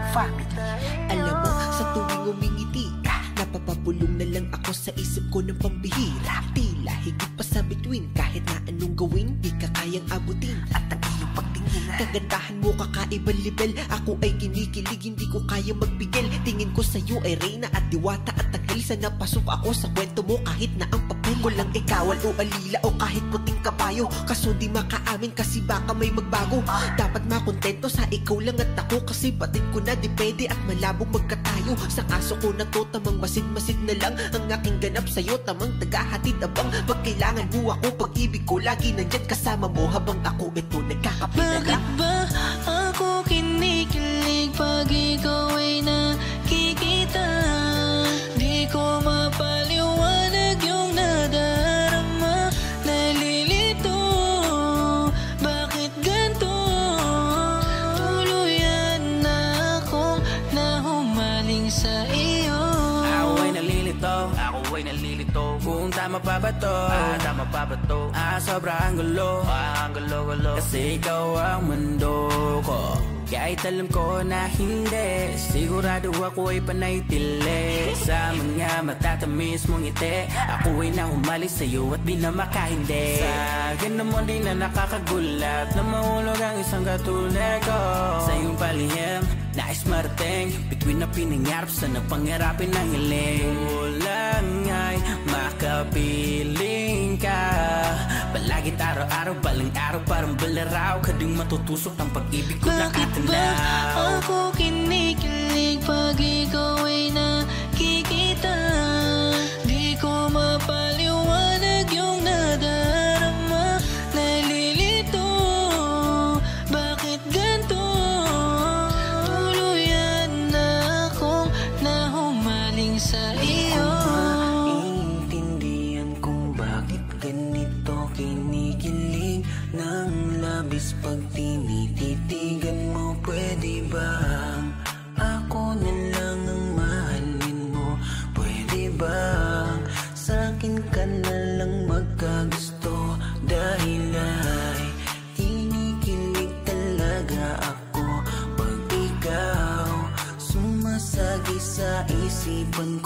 family. Alam mo, sa tuwing umingiti ka, napapapulong na lang ako sa isip ko ng pambihira. Tila higit pa sa bituin, kahit na anong gawin, di ka kayang abutin. At ang iyong pagtingin, kagandahan mo kakaibang level. Ako ay kinikilig, hindi ko kaya magpigil. Tingin ko sa'yo ay reyna at diwata at anghel. Sana pasok ako sa kwento mo kahit na ang papel ko lang ikawal o alila o kahit puting kabayo. Kaso di makaamin kasi baka may magbago. Dapat makontento sa ikaw lang at ako, kasi batid ko na depende at malabong magkatayo. Sa kaso ko na to, tamang masid-masid na lang ang aking ganap sa'yo, tamang tagahatid abang. Pag kailangan mo ako, pag-ibig ko lagi nandyan kasama mo habang ako ito nagkakapinalang. Bakit ba ako kinikilig pag ikaw ay nakikita? Di ko mapaliwanag yung nadarama. Nalilito, bakit ganito? Tuluyan na akong nahumaling sa iyo. Ako ay nalilito, kung tama pa ba to? Tama pa ba to? Sobrang gulo, kasi ikaw ang mundo ko. Kahit alam ko na hindi, sigurado ako ay panaytili. Sa mga matatamis mong ngiti, ako ay nahumalis sa'yo at di na makahindi. Sa akin naman di na nakakagulat na mahulog ang isang katulad ko. Sa iyong palihim, nais marating, bituin na pinangarap sa napangarapin ng hiling. Kulang ay makapiling ka, palagit araw-araw, balang araw parang balaraw. Kading matutusok ang pag-ibig ko na katanaw. Bakit ba ako kinikilig pag ikaw ay nakikita? Di ko mapaliwanag yung nadarama. Nalilito, bakit ganito? Tuluyan na akong nahumaling sa iyo. Maintindihan kung bakit ganito kinikilig ng labis pag tinititigan mo. Pwede bang ako na lang ang mahalin mo? Pwede bang sa'kin ka na lang magkagusto? Dahil ay kinikilig talaga ako pag ikaw sumasagi sa isipan